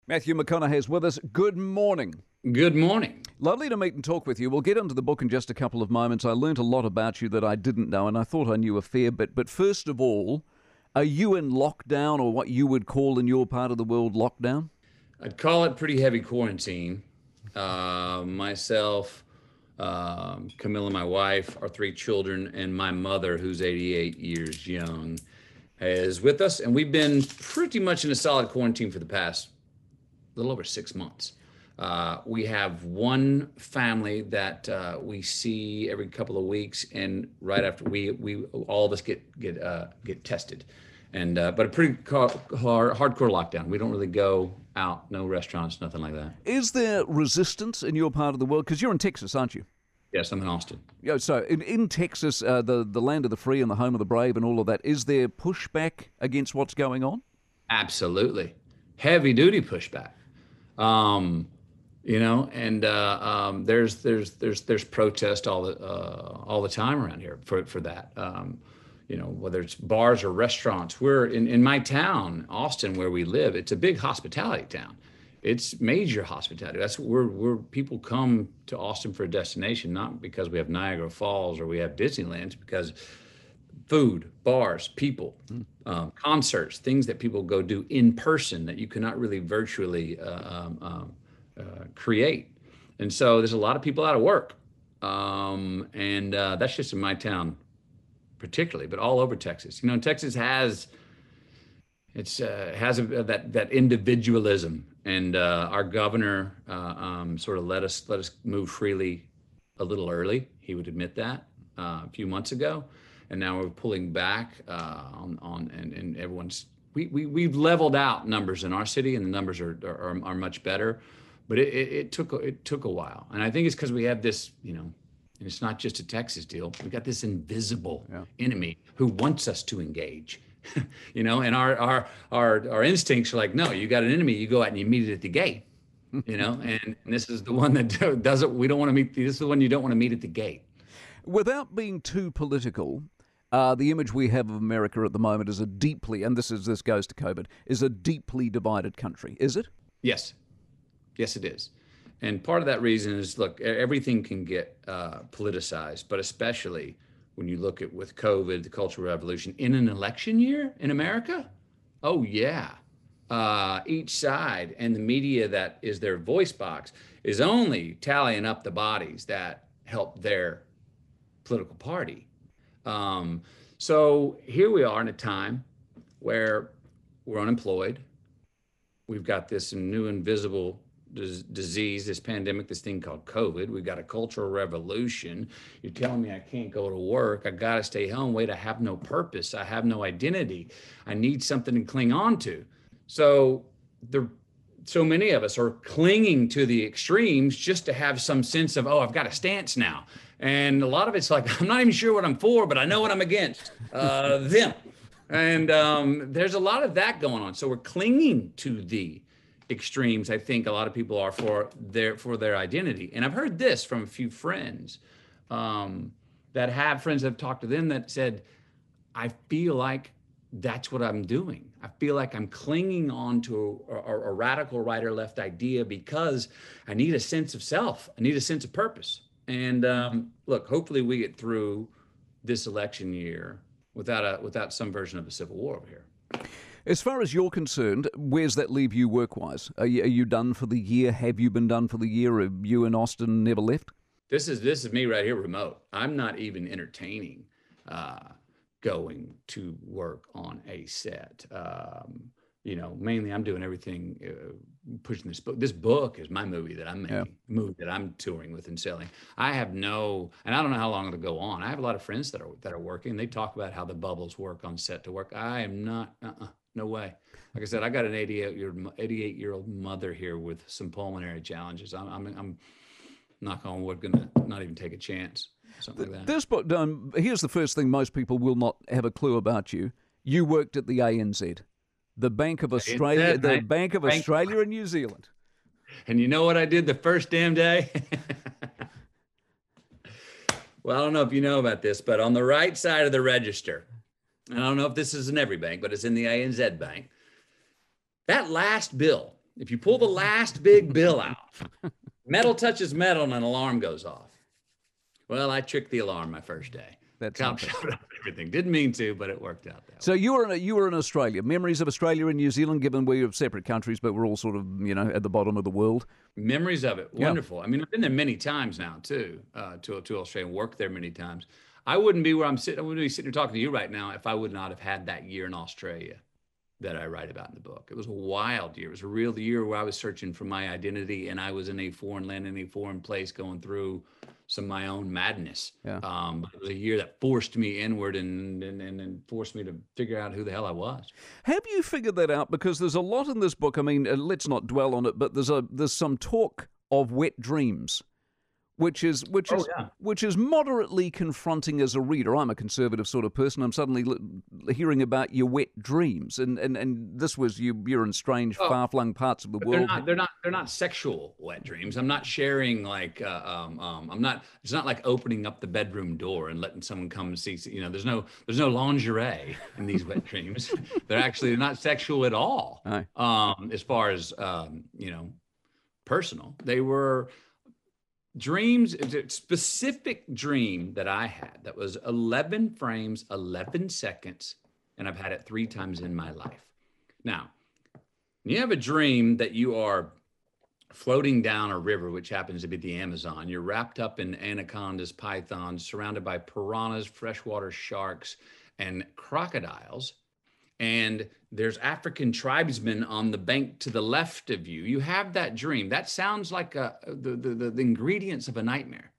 Matthew McConaughey is with us. Good morning. Good morning. Lovely to meet and talk with you. We'll get into the book in just a couple of moments. I learnt a lot about you that I didn't know, and I thought I knew a fair bit. But first of all, are you in lockdown, or what you would call in your part of the world lockdown? I'd call it pretty heavy quarantine. Myself, Camilla, my wife, our three children, and my mother, who's 88 years young, is with us. And we've been pretty much in a solid quarantine for the past little over 6 months. We have one family that we see every couple of weeks, and right after we all of us get tested, and but a pretty hardcore lockdown. We don't really go out, no restaurants, nothing like that. Is there resistance in your part of the world? Because you're in Texas, aren't you? Yes, I'm in Austin. Yeah. So in Texas, the land of the free and the home of the brave and all of that, is there pushback against what's going on? Absolutely, heavy duty pushback. There's protest all the time around here for that. Whether it's bars or restaurants. We're in my town, Austin, where we live. It's a big hospitality town. It's major hospitality. That's where people come to Austin for a destination, not because we have Niagara Falls or we have Disneyland. It's because food, bars, people, concerts, things that people go do in person that you cannot really virtually create. And so there's a lot of people out of work. And that's just in my town particularly, but all over Texas. Texas has that individualism, and our governor sort of let us move freely a little early. He would admit that a few months ago, and now we're pulling back and everyone's we've leveled out numbers in our city, and the numbers are much better. But it took a while, and I think it's because we have this, and it's not just a Texas deal. We got this invisible enemy who wants us to engage, and our instincts are like, no, you got an enemy, you go out and you meet it at the gate, and this is the one that doesn't. We don't want to meet. This is the one you don't want to meet at the gate. Without being too political, the image we have of America at the moment is and this goes to COVID, is a deeply divided country. Is it? Yes. Yes, it is. And part of that reason is, look, everything can get politicized, but especially when you look at with COVID, the Cultural Revolution, in an election year in America, oh yeah. Each side and the media that is their voice box is only tallying up the bodies that help their political party. So here we are in a time where we're unemployed. We've got this new invisible disease, this pandemic, this thing called COVID. We've got a cultural revolution. You're telling me I can't go to work. I got to stay home. Wait, I have no purpose. I have no identity. I need something to cling on to. So many of us are clinging to the extremes just to have some sense of, I've got a stance now. And a lot of it's like, I'm not even sure what I'm for, but I know what I'm against, them. And there's a lot of that going on. So we're clinging to the extremes. I think a lot of people are for their identity. And I've heard this from a few friends that have talked to them that said, I feel like that's what I'm doing. I feel like I'm clinging on to a radical right or left idea because I need a sense of self. I need a sense of purpose. And look, hopefully we get through this election year without some version of a civil war over here. As far as you're concerned, where's that leave you work-wise? Are you done for the year? Have you been done for the year? Are you in Austin never left? This is me right here, remote. I'm not even entertaining going to work on a set. Mainly I'm doing everything, pushing this book. This book is my movie that I'm making, movie that I'm touring with and selling. I have and I don't know how long it'll go on. I have a lot of friends that are working. They talk about how the bubbles work on set to work. I am not, no way. Like I said, I got an 88-year-old mother here with some pulmonary challenges. I'm knock on wood, gonna not even take a chance. Something like that. This book, here's the first thing most people will not have a clue about you. You worked at the ANZ. The Bank of Australia, Australia and New Zealand. And you know what I did the first damn day? Well, I don't know if you know about this, but on the right side of the register, and I don't know if this is in every bank, but it's in the ANZ bank, that last bill If you pull the last big bill out, metal touches metal and an alarm goes off. Well, I tricked the alarm my first day. That's Cop showed up and everything. Didn't mean to, but it worked out that way. So you were in Australia. Memories of Australia and New Zealand, given we're separate countries, but we're all sort of, at the bottom of the world. Memories of it. Wonderful. Yeah. I mean, I've been there many times now, too, to Australia, and worked there many times. I wouldn't be where I'm sitting. I wouldn't be sitting here talking to you right now if I would not have had that year in Australia that I write about in the book. It was a wild year. It was a real year where I was searching for my identity, and I was in a foreign land, in a foreign place, going through some of my own madness. Yeah. It was a year that forced me inward and forced me to figure out who the hell I was. Have you figured that out? Because there's a lot in this book. I mean, let's not dwell on it, but there's some talk of wet dreams, which is moderately confronting as a reader. I'm a conservative sort of person. I'm suddenly hearing about your wet dreams, and this was you're in strange, far-flung parts of the world. They're not sexual wet dreams. I'm not sharing like I'm not. It's not like opening up the bedroom door and letting someone come and see. There's no lingerie in these wet dreams. They're not sexual at all. As far as personal, they were. Dreams, a specific dream that I had that was 11 frames, 11 seconds, and I've had it 3 times in my life. Now, you have a dream that you are floating down a river, which happens to be the Amazon. You're wrapped up in anacondas, pythons, surrounded by piranhas, freshwater sharks, and crocodiles. And there's African tribesmen on the bank to the left of you. You have that dream. That sounds like the ingredients of a nightmare.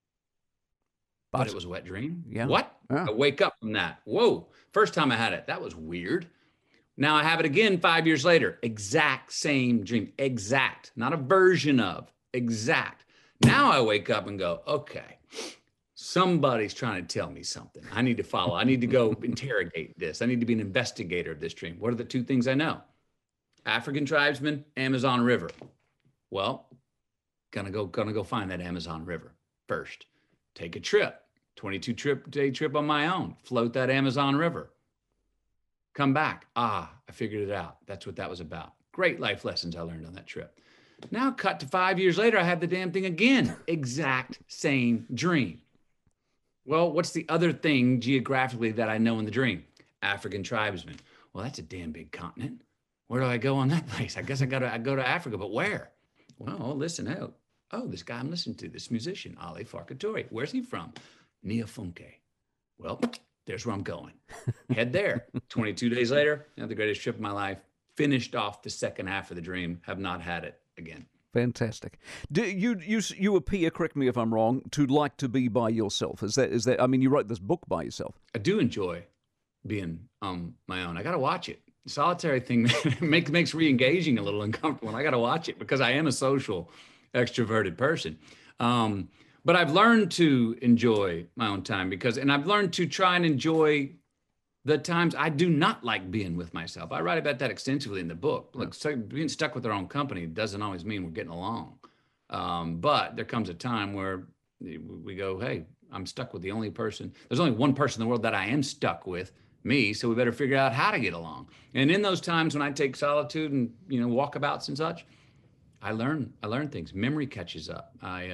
But it was a wet dream. Yeah. What? Yeah. I wake up from that. Whoa. First time I had it, that was weird. Now I have it again 5 years later. Exact same dream. Exact. Not a version of. Exact. Now I wake up and go, okay. Somebody's trying to tell me something. I need to follow. I need to go interrogate this. I need to be an investigator of this dream. What are the 2 things I know? African tribesmen, Amazon River. Well, gonna go find that Amazon River first. Take a trip, 22-day trip on my own. Float that Amazon River. Come back. I figured it out. That's what that was about. Great life lessons I learned on that trip. Now cut to 5 years later, I have the damn thing again. Exact same dream. Well, what's the other thing geographically that I know in the dream? African tribesmen. Well, that's a damn big continent. Where do I go on that place? I guess I go to Africa, but where? Well, listen out. Oh, this guy I'm listening to, this musician, Ali Farkatori. Where's he from? Niafunke. Well, there's where I'm going. Head there. 22 days later, the greatest trip of my life. Finished off the second half of the dream. Have not had it again. Fantastic. Do you appear, correct me if I'm wrong, to like to be by yourself? Is that? I mean, you wrote this book by yourself. I do enjoy being my own. I got to watch it. The solitary thing makes re-engaging a little uncomfortable, and I got to watch it because I am a social, extroverted person. But I've learned to enjoy my own time and I've learned to try and enjoy the times I do not like being with myself. I write about that extensively in the book. Look, being stuck with our own company doesn't always mean we're getting along. But there comes a time where we go, hey, I'm stuck with the only person. There's only one person in the world that I am stuck with, me. So we better figure out how to get along. And in those times when I take solitude and, walkabouts and such, I learn things. Memory catches up.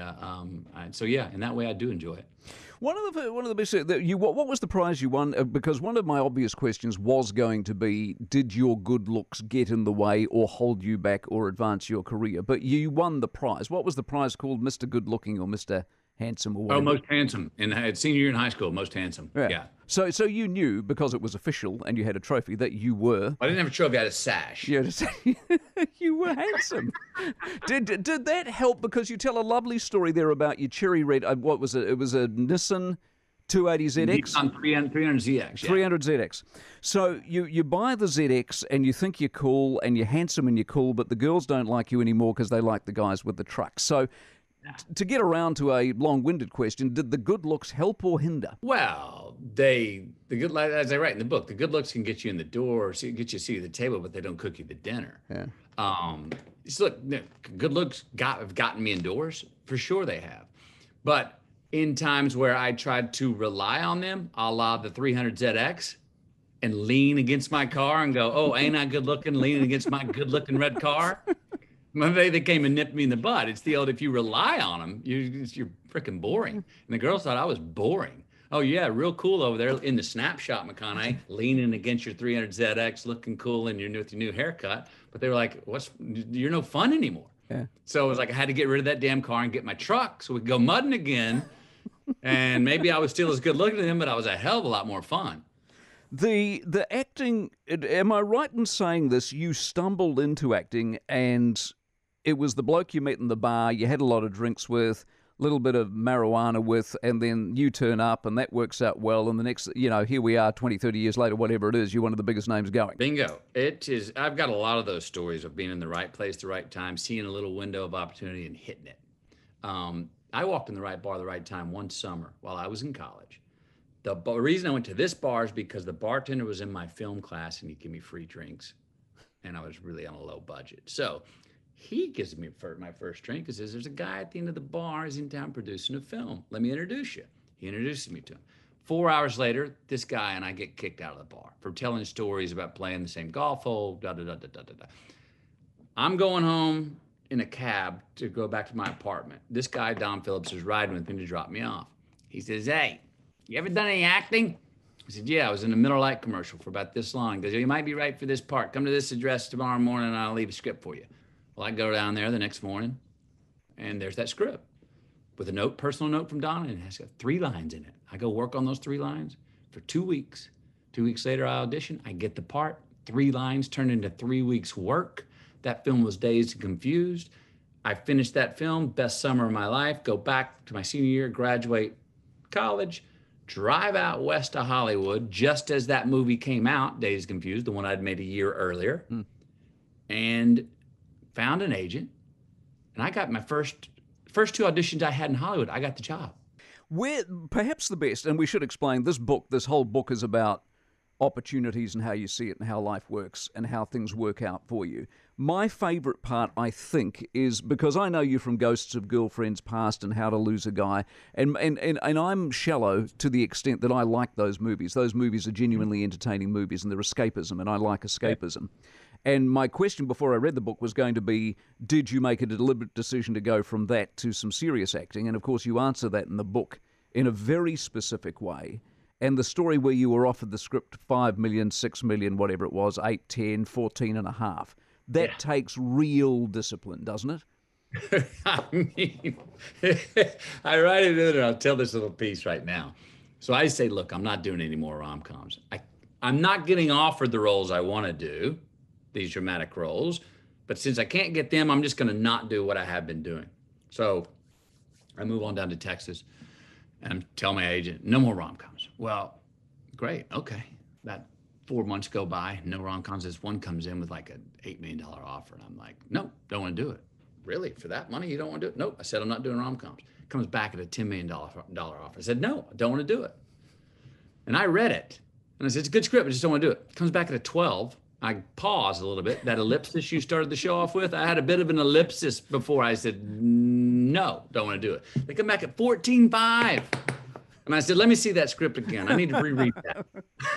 So yeah, in that way I do enjoy it. One of the best. What was the prize you won? Because one of my obvious questions was going to be, did your good looks get in the way, or hold you back, or advance your career? But you won the prize. What was the prize called? Mr. Good Looking or Mr. Handsome, or whatever? Oh, most handsome. And senior year in high school, most handsome. Yeah. So you knew, because it was official and you had a trophy, that you were. I didn't have a trophy. I had a sash. You were handsome. Did that help? Because you tell a lovely story there about your cherry red. What was it? It was a Nissan 280ZX. Nissan 300ZX. Yeah. 300ZX. So you buy the ZX and you think you're cool and you're handsome and you're cool, but the girls don't like you anymore because they like the guys with the trucks. So. To get around to a long-winded question, did the good looks help or hinder? Well, the good, as I write in the book, the good looks can get you in the door, get you a seat at the table, but they don't cook you the dinner. Yeah. So look, good looks have gotten me indoors, for sure they have. But in times where I tried to rely on them, a la the 300ZX, and lean against my car and go, oh, ain't I good looking, leaning against my good looking red car? They came and nipped me in the butt. It's the old, if you rely on them, you're freaking boring. And the girls thought I was boring. Oh yeah, real cool over there in the snapshot, McConaughey, leaning against your 300ZX, looking cool with your new haircut. But they were like, you're no fun anymore. Yeah. So it was like I had to get rid of that damn car and get my truck so we could go mudding again. And maybe I was still as good looking as him, but I was a hell of a lot more fun. The acting, am I right in saying this? You stumbled into acting and it was the bloke you met in the bar, you had a lot of drinks with, a little bit of marijuana with, and then you turn up and that works out well. And the next, here we are 20, 30 years later, whatever it is, you're one of the biggest names going. Bingo. It is. I've got a lot of those stories of being in the right place, the right time, seeing a little window of opportunity and hitting it. I walked in the right bar, the right time one summer while I was in college. The reason I went to this bar is because the bartender was in my film class and he'd give me free drinks. And I was really on a low budget. So he gives me my first drink and says, there's a guy at the end of the bar. He's in town producing a film. Let me introduce you. He introduces me to him. 4 hours later, this guy and I get kicked out of the bar for telling stories about playing the same golf hole, I'm going home in a cab to go back to my apartment. This guy, Don Phillips, is riding with me to drop me off. He says, hey, you ever done any acting? I said, yeah, I was in a Miller Lite commercial for about this long. He goes, you might be right for this part. Come to this address tomorrow morning and I'll leave a script for you. Well, I go down there the next morning and there's that script with a note, personal note from Donna, and it has got 3 lines in it. I go work on those 3 lines for 2 weeks. 2 weeks later, I audition, I get the part. 3 lines turned into 3 weeks work. That film was Dazed and Confused. I finished that film, best summer of my life, go back to my senior year, graduate college, drive out west to Hollywood just as that movie came out, Dazed and Confused, the one I'd made a year earlier, and found an agent. And I got my first 2 auditions I had in Hollywood. I got the job. Where perhaps the best, and we should explain, this whole book is about opportunities and how you see it and how life works and how things work out for you. My favorite part, I think, is because I know you from Ghosts of Girlfriends Past and How to Lose a Guy, and I'm shallow to the extent that I like those movies. Those movies are genuinely entertaining movies and they're escapism, and I like escapism. And my question before I read the book was going to be, did you make a deliberate decision to go from that to some serious acting? And of course you answer that in the book in a very specific way. And the story where you were offered the script 5 million, 6 million, whatever it was, 8, 10, 14 and a half. That takes real discipline, doesn't it? I mean, I write it in and I'll tell this little piece right now. So I say, look, I'm not doing any more rom-coms. I'm not getting offered the roles I want to do, these dramatic roles. But since I can't get them, I'm just going to not do what I have been doing. So I move on down to Texas and tell my agent, no more rom-coms. Well, great. Okay. That 4 months go by, no rom-coms. This one comes in with like an $8 million offer. And I'm like, no, don't want to do it. Really? For that money, you don't want to do it? Nope. I said, I'm not doing rom-coms. Comes back at a $10 million offer. I said, no, I don't want to do it. And I read it. And I said, it's a good script, I just don't want to do it. Comes back at a 12. I paused a little bit. That ellipsis you started the show off with, I had a bit of an ellipsis before I said, no, don't want to do it. They come back at 14.5. And I said, let me see that script again. I need to reread that.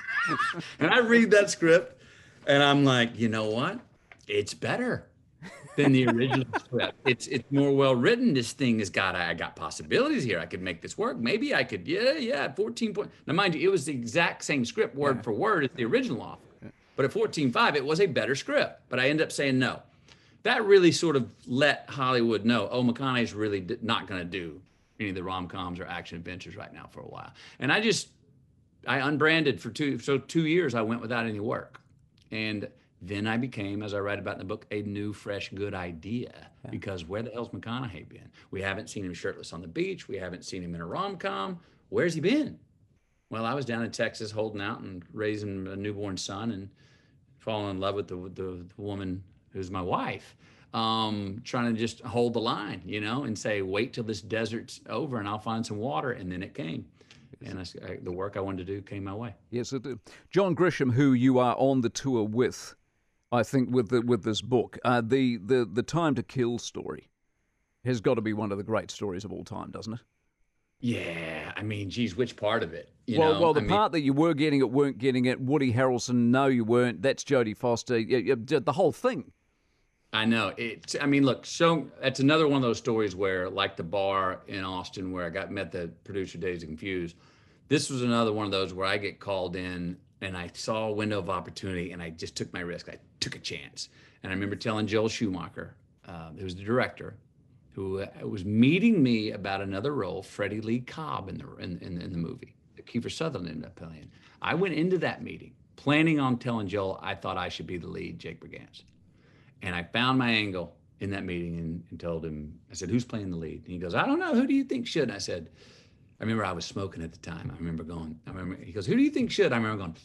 And I read that script and I'm like, you know what? It's better than the original script. It's more well written. This thing I got possibilities here. I could make this work. Maybe I could, 14 point. Now mind you, it was the exact same script word for word as the original offer. But at 14.5, it was a better script. But I ended up saying no. That really sort of let Hollywood know, oh, McConaughey's really not going to do any of the rom-coms or action adventures right now for a while. And I unbranded for 2 years. I went without any work. And then I became, as I write about in the book, a new, fresh, good idea. Because where the hell's McConaughey been? We haven't seen him shirtless on the beach. We haven't seen him in a rom-com. Where's he been? Well, I was down in Texas holding out and raising a newborn son and falling in love with the woman who's my wife. Trying to just hold the line, and say, wait till this desert's over and I'll find some water. And then it came. And the work I wanted to do came my way. Yes, it did. John Grisham, who you are on the tour with, I think, with this book, the Time to Kill story has got to be one of the great stories of all time, doesn't it? Yeah. I mean, geez, which part of it? Well, the part that you were getting it, weren't getting it, Woody Harrelson, no, you weren't, that's Jodie Foster, the whole thing. I know it. I mean, look, so that's another one of those stories where, like the bar in Austin, where I met the producer Days Confused. This was another one of those where I get called in and I saw a window of opportunity and I just took my risk. I took a chance. And I remember telling Joel Schumacher, who was the director, who was meeting me about another role, Freddie Lee Cobb in the movie that Kiefer Sutherland ended up playing. I went into that meeting planning on telling Joel I thought I should be the lead, Jake Brigance. And I found my angle in that meeting and told him, I said, who's playing the lead? And he goes, I don't know. Who do you think should? And I said, I remember I was smoking at the time. He goes, who do you think should? I remember going,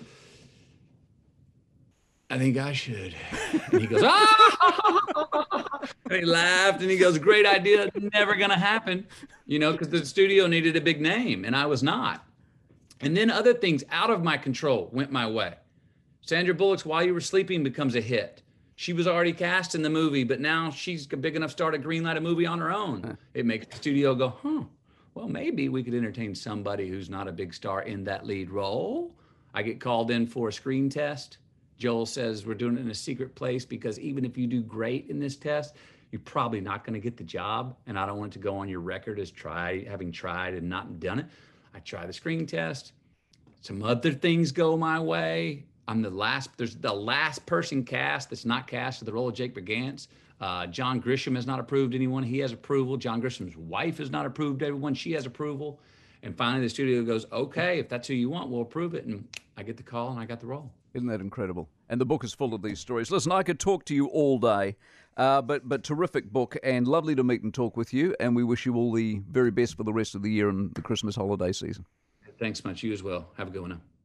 I think I should. And he goes, ah! And he laughed and he goes, great idea. Never going to happen, because the studio needed a big name and I was not. And then other things out of my control went my way. Sandra Bullock's While You Were Sleeping becomes a hit. She was already cast in the movie, but now she's big enough to start a Greenlight a movie on her own. It makes the studio go, well, maybe we could entertain somebody who's not a big star in that lead role. I get called in for a screen test. Joel says we're doing it in a secret place because even if you do great in this test, you're probably not going to get the job. And I don't want it to go on your record as having tried and not done it. I try the screen test. Some other things go my way. There's the last person cast that's not cast for the role of Jake Brigance. John Grisham has not approved anyone. He has approval. John Grisham's wife has not approved everyone. She has approval. And finally the studio goes, okay, if that's who you want, we'll approve it. And I get the call and I got the role. Isn't that incredible? And the book is full of these stories. Listen, I could talk to you all day, but terrific book and lovely to meet and talk with you. And we wish you all the very best for the rest of the year and the Christmas holiday season. Thanks much. You as well. Have a good one now.